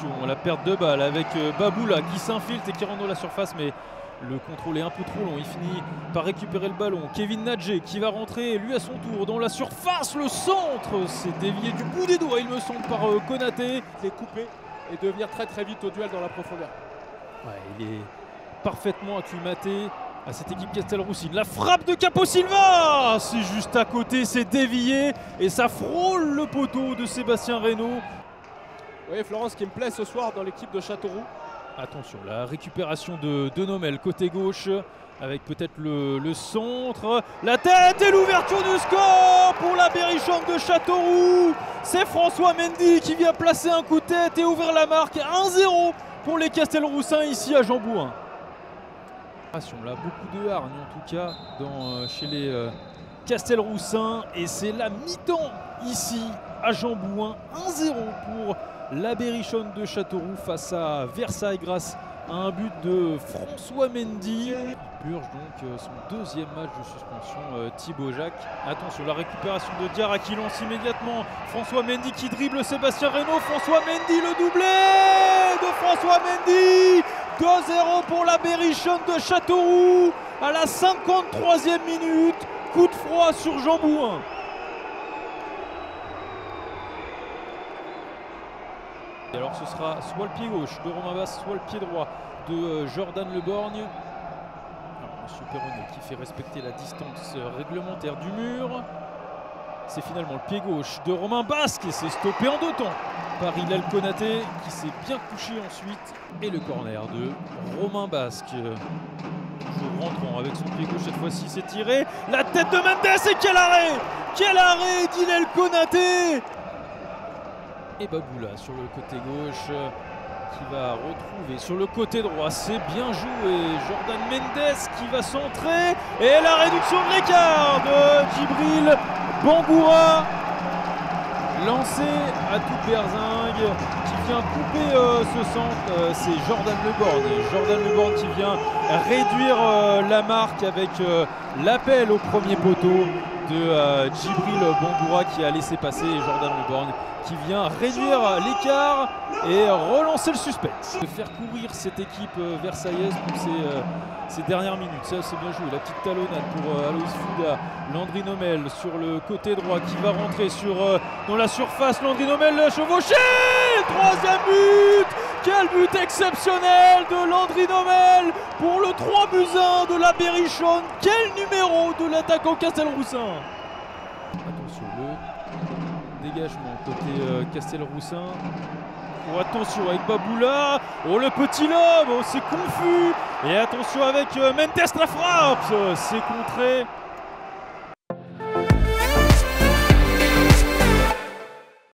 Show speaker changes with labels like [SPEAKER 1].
[SPEAKER 1] Attention, la perte de balle avec Baboula qui s'infiltre et qui rentre dans la surface, mais le contrôle est un peu trop long. Il finit par récupérer le ballon. Kevin Nadjé qui va rentrer, lui à son tour, dans la surface. Le centre, c'est dévié du bout des doigts, il me semble, par Konaté.
[SPEAKER 2] Il est coupé et de venir très vite au duel dans la profondeur.
[SPEAKER 1] Ouais, il est parfaitement acclimaté à cette équipe Castelroussine. La frappe de Capo Silva, c'est juste à côté, c'est dévié et ça frôle le poteau de Sébastien Reynaud.
[SPEAKER 2] Oui, Florence, qui me plaît ce soir dans l'équipe de Châteauroux.
[SPEAKER 1] Attention, la récupération de Nomel côté gauche avec peut-être le centre, la tête et l'ouverture du score pour la Berrichonne de Châteauroux. C'est François Mendy qui vient placer un coup de tête et ouvrir la marque. 1-0 pour les Castelroussins ici à Jean-Bouin. Là, beaucoup de hargne en tout cas chez les Castelroussins et c'est la mi-temps ici à Jean-Bouin. 1-0 pour la Berrichonne de Châteauroux face à Versailles grâce à un but de François Mendy. Il purge donc son deuxième match de suspension, Thibaut Jacques. Attention, la récupération de Diarra qui lance immédiatement. François Mendy qui dribble Sébastien Reynaud. François Mendy, le doublé de François Mendy. 2-0 pour la Berrichonne de Châteauroux à la 53e minute. Coup de froid sur Jean-Bouin. Et alors ce sera soit le pied gauche de Romain Basse, soit le pied droit de Jordan Le Borgne. Monsieur Perronnet qui fait respecter la distance réglementaire du mur. C'est finalement le pied gauche de Romain Basque et c'est stoppé en deux temps par Hilal Konaté qui s'est bien couché ensuite. Et le corner de Romain Basque. Toujours rentrant avec son pied gauche cette fois-ci, c'est tiré. La tête de Mendes et quel arrêt! Quel arrêt d'Hilal Konaté! Et Baboula sur le côté gauche qui va retrouver sur le côté droit. C'est bien joué. Jordan Mendes qui va centrer. Et la réduction de l'écart de Djibril Bangoura. Lancé à toute berzingue qui vient couper ce centre. C'est Jordan Le Borgne. Jordan Le Borgne qui vient réduire la marque avec l'appel au premier poteau de Djibril Bangoura qui a laissé passer Jordan Le Borgne qui vient réduire l'écart et relancer le suspense. De faire courir cette équipe versaillaise pour ces dernières minutes. Ça c'est bien joué. La petite talonnade pour Aloïs Fouda. Landry Nomel sur le côté droit qui va rentrer dans la surface. Landry Nomel chevauché. Troisième but. Quel but exceptionnel de Landry Nomel pour le 3-1 de la Berrichonne. Quel numéro de l'attaquant Castelroussin. Attention, le dégagement côté Castelroussin. Oh, attention avec Baboula. Oh, le petit lobe. Oh, c'est confus. Et attention avec Mendes, la frappe. C'est contré.